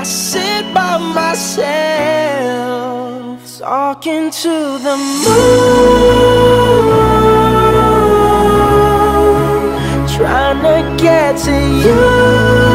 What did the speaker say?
sit by myself, talking to the moon, trying to get to you.